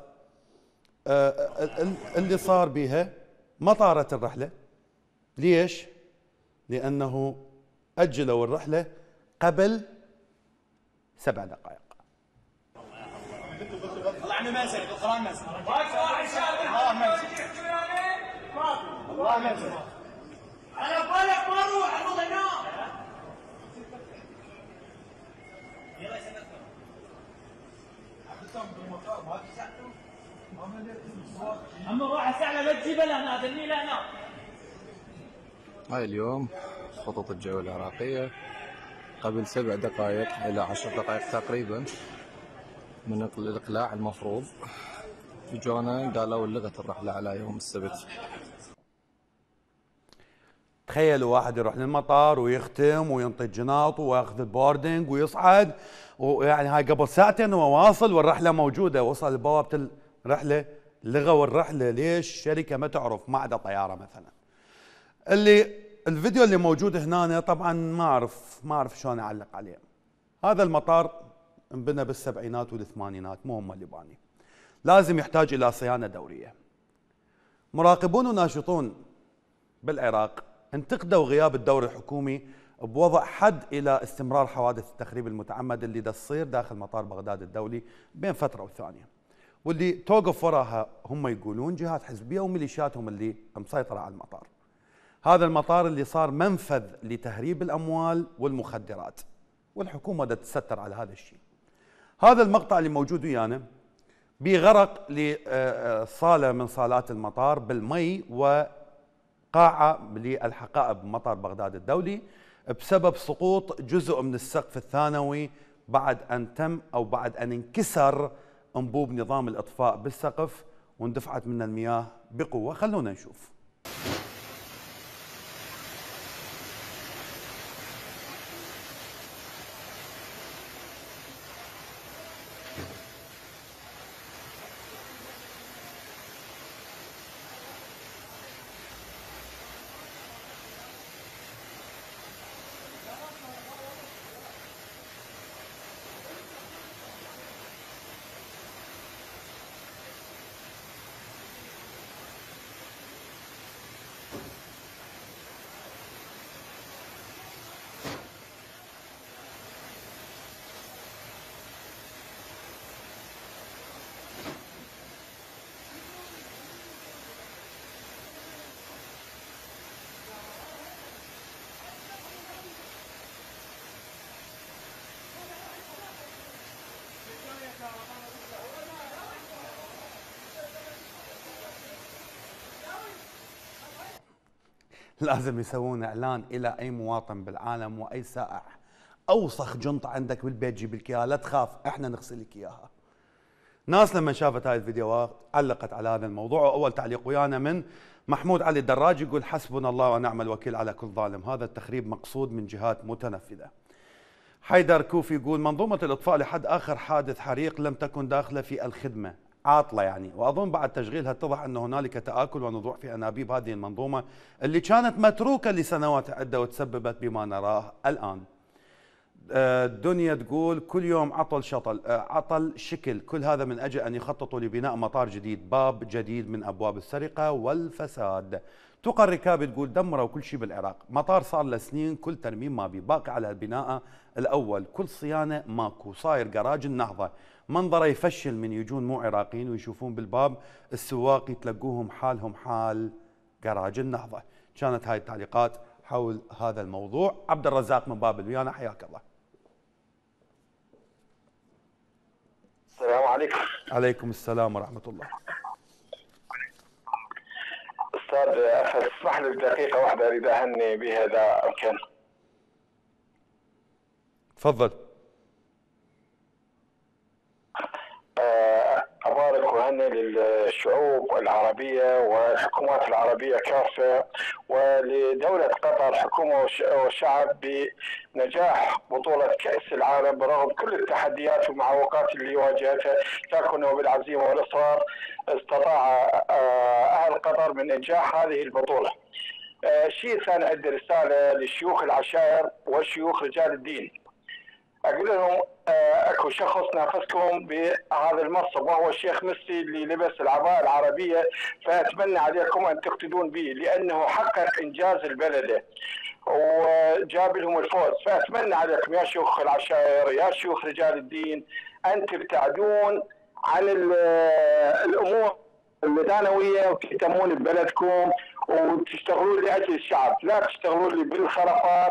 اللي صار بها ما طارت الرحله. ليش؟ لانه اجلوا الرحله قبل 7 دقائق. يعني منزل القران منزل الله منزل الله منزل على بالك ما اروح احفظ هنا اما روح الساعه لا تجيبها لهنا تني لهنا. هاي اليوم خطوط الجو العراقية قبل 7 دقائق إلى 10 دقائق تقريبا من الإقلاع المفروض جونا قالوا لغت الرحلة على يوم السبت. تخيلوا واحد يروح للمطار ويختم وينطي الجناط وياخذ البوردنج ويصعد، ويعني هاي قبل ساعتين هو واصل والرحلة موجودة، وصل لبوابة الرحلة لغوا الرحلة. ليش؟ الشركة ما تعرف، ما عندها طيارة مثلا. الفيديو اللي موجود هنا طبعا ما اعرف شلون اعلق عليه. هذا المطار انبنى بالسبعينات والثمانينات، مو هم اللي باني. لازم يحتاج الى صيانة دورية. مراقبون وناشطون بالعراق انتقدوا غياب الدور الحكومي بوضع حد الى استمرار حوادث التخريب المتعمد اللي تصير داخل مطار بغداد الدولي بين فترة والثانية، واللي توقف وراها هم يقولون جهات حزبية وميليشياتهم اللي مسيطرة على المطار. هذا المطار اللي صار منفذ لتهريب الأموال والمخدرات، والحكومة بدها تستر على هذا الشيء. هذا المقطع اللي موجود ويانا بغرق لصالة من صالات المطار بالمي وقاعة للحقائب بمطار بغداد الدولي بسبب سقوط جزء من السقف الثانوي بعد أن انكسر أنبوب نظام الإطفاء بالسقف واندفعت من المياه بقوة. خلونا نشوف. لازم يسوون اعلان الى اي مواطن بالعالم واي سائح، اوسخ جنطه عندك بالبيت جيب لك اياها، لا تخاف احنا نغسل لك اياها. ناس لما شافت هاي الفيديوهات علقت على هذا الموضوع، واول تعليق ويانا من محمود علي الدراج يقول حسبنا الله ونعم الوكيل على كل ظالم، هذا التخريب مقصود من جهات متنفذه. حيدر كوفي يقول منظومه الاطفاء لحد اخر حادث حريق لم تكن داخله في الخدمه، عاطله يعني، واظن بعد تشغيلها اتضح ان هنالك تآكل ونضوع في انابيب هذه المنظومه اللي كانت متروكه لسنوات عده وتسببت بما نراه الان. الدنيا تقول كل يوم عطل شكل، كل هذا من اجل ان يخططوا لبناء مطار جديد، باب جديد من ابواب السرقه والفساد. تقى الركاب تقول دمروا كل شيء بالعراق، مطار صار له سنين كل ترميم ما بي، باقي على البناء الاول، كل صيانه ماكو، صاير جراج النهضه، منظره يفشل من يجون مو عراقيين ويشوفون بالباب السواق يتلقوهم حالهم حال جراج النهضه. كانت هاي التعليقات حول هذا الموضوع. عبد الرزاق من بابل ويانا، حياك الله. السلام عليكم. عليكم السلام ورحمه الله. استاذ اسمح لي بدقيقه واحده اريد اهني بهذا امكن. تفضل. أبارك وأهني للشعوب العربية والحكومات العربية كافة ولدولة قطر حكومة وشعب بنجاح بطولة كأس العالم برغم كل التحديات والمعوقات اللي واجهتها، لكنه بالعزيمة والإصرار استطاع أهل قطر من إنجاح هذه البطولة. شيء ثاني عندي رسالة للشيوخ العشائر والشيوخ رجال الدين. أقول لهم اكو شخص نافسكم بهذا المنصب وهو الشيخ مسي اللي لبس العباءة العربية، فأتمنى عليكم أن تقتدون به لأنه حقق إنجاز البلدة وجاب لهم الفوز. فأتمنى عليكم يا شيوخ العشائر يا شيوخ رجال الدين أن تبتعدون عن الامور الميدانويه وتهتمون ببلدكم وتشتغلون لاجل الشعب، لا تشتغلون لي بالخرافات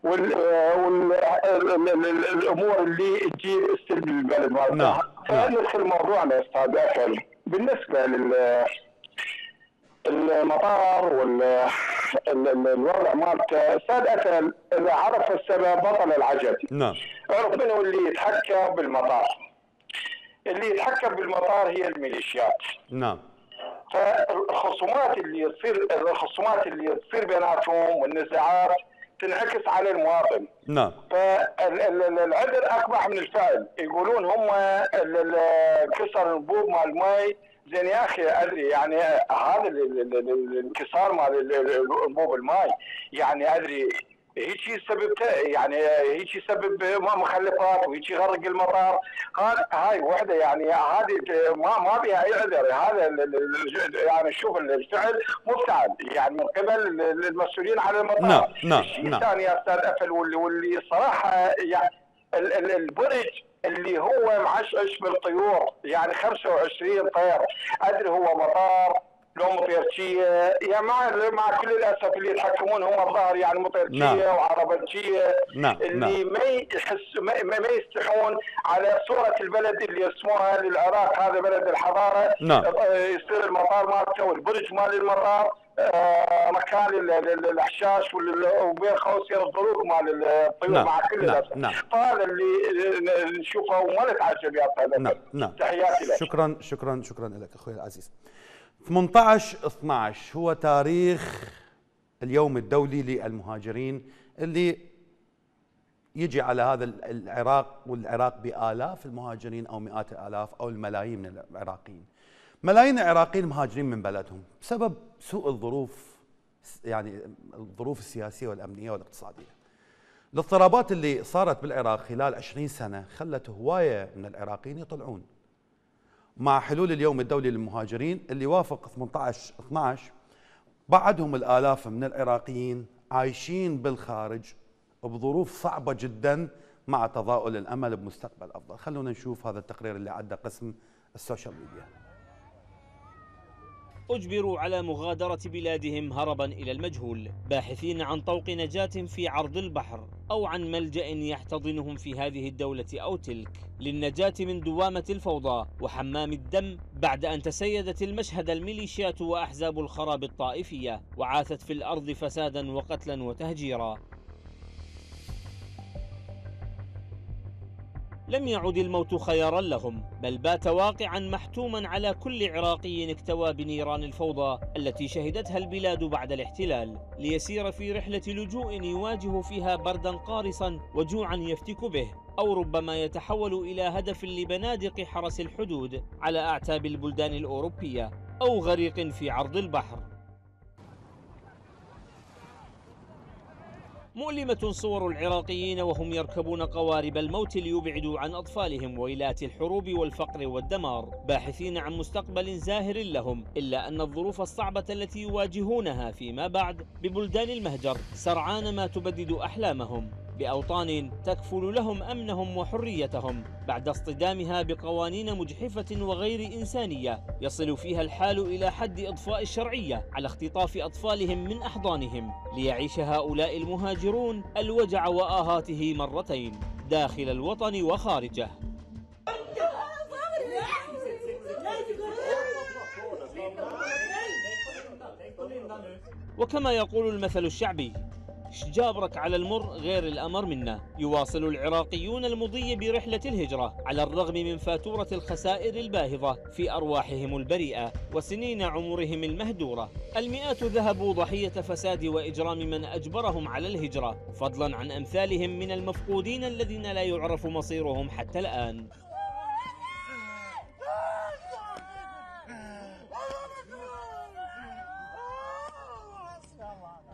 والامور اللي تجيب السلب للبلد مالتنا. فندخل موضوعنا استاذ أكل. بالنسبه المطار والوضع مالته استاذ أكل، اذا عرف السبب بطل العجب. نعم. عرف منو اللي يتحكم بالمطار؟ اللي يتحكم بالمطار هي الميليشيات. نعم. فالخصومات اللي تصير بيناتهم والنزاعات تنعكس على المواطن. نعم. فالعذر اقبح من الفعل. يقولون هم كسر الانبوب مال المي. زين يا اخي ادري يعني هذا الانكسار مال انبوب المي يعني ادري هيك يسبب يعني هيك يسبب مخلفات وهيك يغرق المطار. هاي وحده يعني هذه ما بها اي عذر. هذا يعني شوف الفعل مفتعل يعني من قبل المسؤولين على المطار. نعم. الشيء الثاني يا استاذ أفل واللي صراحه يعني البرج اللي هو معشعش بالطيور يعني 25 طير. ادري هو مطار لو مطيرشيه يعني مع كل الاسف اللي يتحكمون هم الظاهر يعني مطيرشيه وعربجيه. اللي ما يحس ما يستحون على صوره البلد اللي يسموها للعراق هذا بلد الحضاره. يصير المطار مالته والبرج مال المطار مكان الحشاش وبين خوصير الظروف مال الطيور مع كل الاسف. فهذا اللي نشوفه وما نتعجب يا استاذ. تحياتي لك. شكرا لك اخوي العزيز. 18/12 هو تاريخ اليوم الدولي للمهاجرين اللي يجي على هذا العراق، والعراق بآلاف المهاجرين أو مئات الآلاف أو الملايين من العراقيين. ملايين العراقيين مهاجرين من بلدهم بسبب سوء الظروف، يعني الظروف السياسية والأمنية والاقتصادية. الاضطرابات اللي صارت بالعراق خلال 20 سنة خلت هواية من العراقيين يطلعون. مع حلول اليوم الدولي للمهاجرين اللي وافق 18/12 بعدهم الآلاف من العراقيين عايشين بالخارج بظروف صعبة جدا مع تضاؤل الأمل بمستقبل أفضل. خلونا نشوف هذا التقرير اللي عدى قسم السوشيال ميديا. أجبروا على مغادرة بلادهم هربا إلى المجهول، باحثين عن طوق نجاة في عرض البحر أو عن ملجأ يحتضنهم في هذه الدولة أو تلك، للنجاة من دوامة الفوضى وحمام الدم بعد أن تسيدت المشهد الميليشيات وأحزاب الخراب الطائفية وعاثت في الأرض فسادا وقتلا وتهجيرا. لم يعد الموت خيارا لهم، بل بات واقعا محتوما على كل عراقي اكتوى بنيران الفوضى التي شهدتها البلاد بعد الاحتلال، ليسير في رحلة لجوء يواجه فيها بردا قارصا وجوعا يفتك به، أو ربما يتحول إلى هدف لبنادق حرس الحدود على أعتاب البلدان الأوروبية، أو غريق في عرض البحر. مؤلمة صور العراقيين وهم يركبون قوارب الموت ليبعدوا عن أطفالهم ويلات الحروب والفقر والدمار، باحثين عن مستقبل زاهر لهم، إلا أن الظروف الصعبة التي يواجهونها فيما بعد ببلدان المهجر سرعان ما تبدد أحلامهم بأوطان تكفل لهم أمنهم وحريتهم بعد اصطدامها بقوانين مجحفة وغير إنسانية يصل فيها الحال إلى حد إضفاء الشرعية على اختطاف أطفالهم من أحضانهم، ليعيش هؤلاء المهاجرون الوجع وآهاته مرتين داخل الوطن وخارجه. وكما يقول المثل الشعبي: شجابرك على المر غير الأمر منا. يواصل العراقيون المضي برحلة الهجرة على الرغم من فاتورة الخسائر الباهظة في أرواحهم البريئة وسنين عمرهم المهدورة. المئات ذهبوا ضحية فساد وإجرام من أجبرهم على الهجرة، فضلا عن أمثالهم من المفقودين الذين لا يعرف مصيرهم حتى الآن.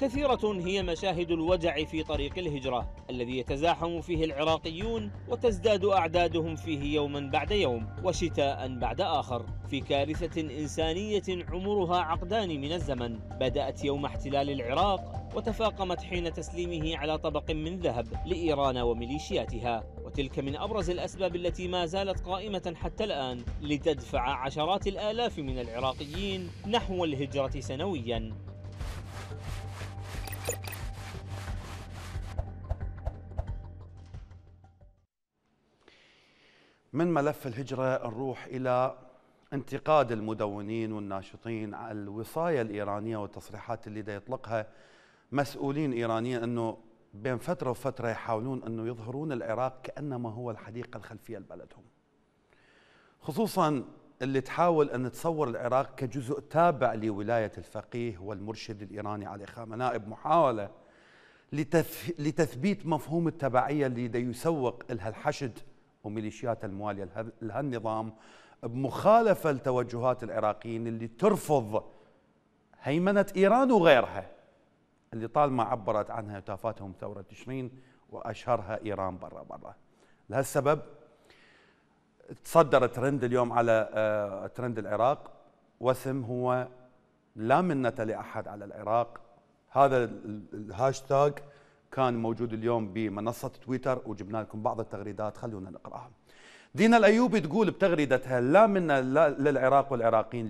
كثيرة هي مشاهد الوجع في طريق الهجرة الذي يتزاحم فيه العراقيون وتزداد أعدادهم فيه يوما بعد يوم وشتاء بعد آخر في كارثة إنسانية عمرها عقدان من الزمن، بدأت يوم احتلال العراق وتفاقمت حين تسليمه على طبق من ذهب لإيران وميليشياتها، وتلك من أبرز الأسباب التي ما زالت قائمة حتى الآن لتدفع عشرات الآلاف من العراقيين نحو الهجرة سنويا. من ملف الهجرة نروح إلى انتقاد المدونين والناشطين على الوصاية الإيرانية والتصريحات اللي دا يطلقها مسؤولين إيرانيين أنه بين فترة وفترة يحاولون أنه يظهرون العراق كأنما هو الحديقة الخلفية لبلدهم، خصوصا اللي تحاول أن تصور العراق كجزء تابع لولاية الفقيه والمرشد الإيراني علي خامنئي بمحاولة لتثبيت مفهوم التبعية اللي دا يسوق لها الحشد وميليشيات الموالية لهالنظام بمخالفة لتوجهات العراقيين اللي ترفض هيمنة إيران وغيرها اللي طالما عبرت عنها هتافاتهم ثورة تشرين وأشهرها إيران برا. لهالسبب تصدر ترند اليوم على ترند العراق واسم هو لا منة لأحد على العراق. هذا الهاشتاج كان موجود اليوم بمنصة تويتر وجبنا لكم بعض التغريدات، خلونا نقراها. دينا الأيوبي تقول بتغريدتها: لا منا للعراق والعراقيين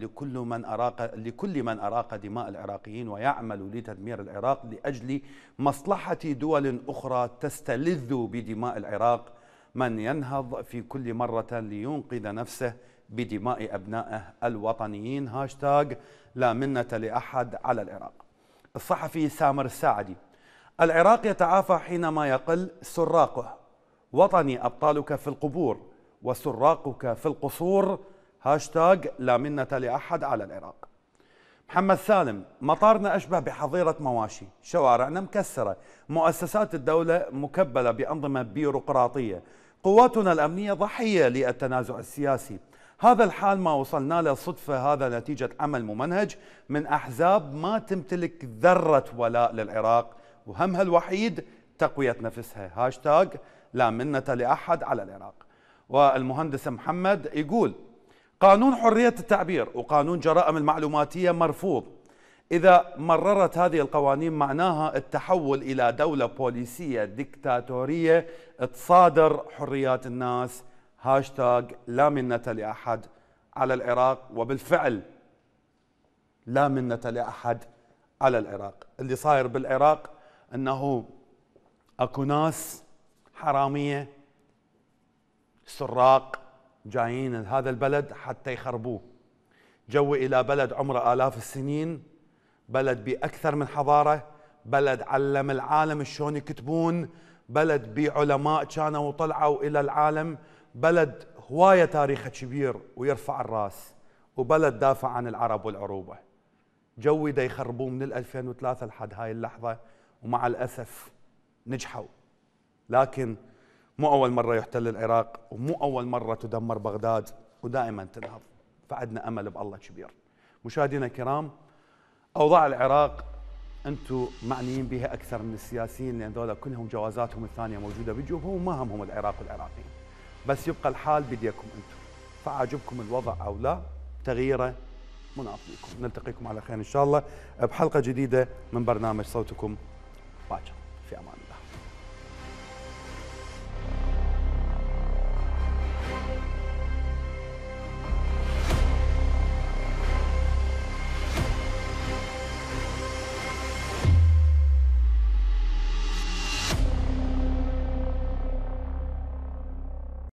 لكل من أراق دماء العراقيين ويعمل لتدمير العراق لأجل مصلحة دول أخرى تستلذ بدماء العراق، من ينهض في كل مرة لينقذ نفسه بدماء أبنائه الوطنيين. هاشتاج لا منة لأحد على العراق. الصحفي سامر الساعدي: العراق يتعافى حينما يقل سراقه، وطني أبطالك في القبور وسراقك في القصور. هاشتاج لا منة لأحد على العراق. محمد سالم: مطارنا أشبه بحظيرة مواشي، شوارعنا مكسرة، مؤسسات الدولة مكبلة بأنظمة بيروقراطية، قواتنا الأمنية ضحية للتنازع السياسي. هذا الحال ما وصلنا له صدفة، هذا نتيجة عمل ممنهج من أحزاب ما تمتلك ذرة ولاء للعراق وهمها الوحيد تقوية نفسها. هاشتاج لا منة لأحد على العراق. والمهندس محمد يقول: قانون حرية التعبير وقانون جرائم المعلوماتية مرفوض. إذا مررت هذه القوانين معناها التحول إلى دولة بوليسية ديكتاتورية تصادر حريات الناس. هاشتاج لا منة لأحد على العراق. وبالفعل لا منة لأحد على العراق. اللي صاير بالعراق أنه أكو ناس حرامية سراق جايين لهذا البلد حتى يخربوه. جو إلى بلد عمره آلاف السنين، بلد بأكثر من حضارة، بلد علم العالم شلون يكتبون، بلد بعلماء كانوا وطلعوا إلى العالم، بلد هواية تاريخه كبير ويرفع الراس، وبلد دافع عن العرب والعروبة. جوي دا يخربوه من 2003 لحد هاي اللحظة، ومع الأسف نجحوا. لكن مو أول مرة يحتل العراق ومو أول مرة تدمر بغداد، ودائما تنهض، فعندنا أمل بالله كبير. مشاهدينا الكرام، أوضاع العراق أنتم معنيين بها أكثر من السياسيين، لأن ذولا كلهم جوازاتهم الثانية موجودة بجوبهم وما همهم العراق والعراقيين، بس يبقى الحال بيديكم أنتم، فعاجبكم الوضع أو لا تغييره مناط لكم. نلتقيكم على خير إن شاء الله بحلقة جديدة من برنامج صوتكم باكر. في أمان الله.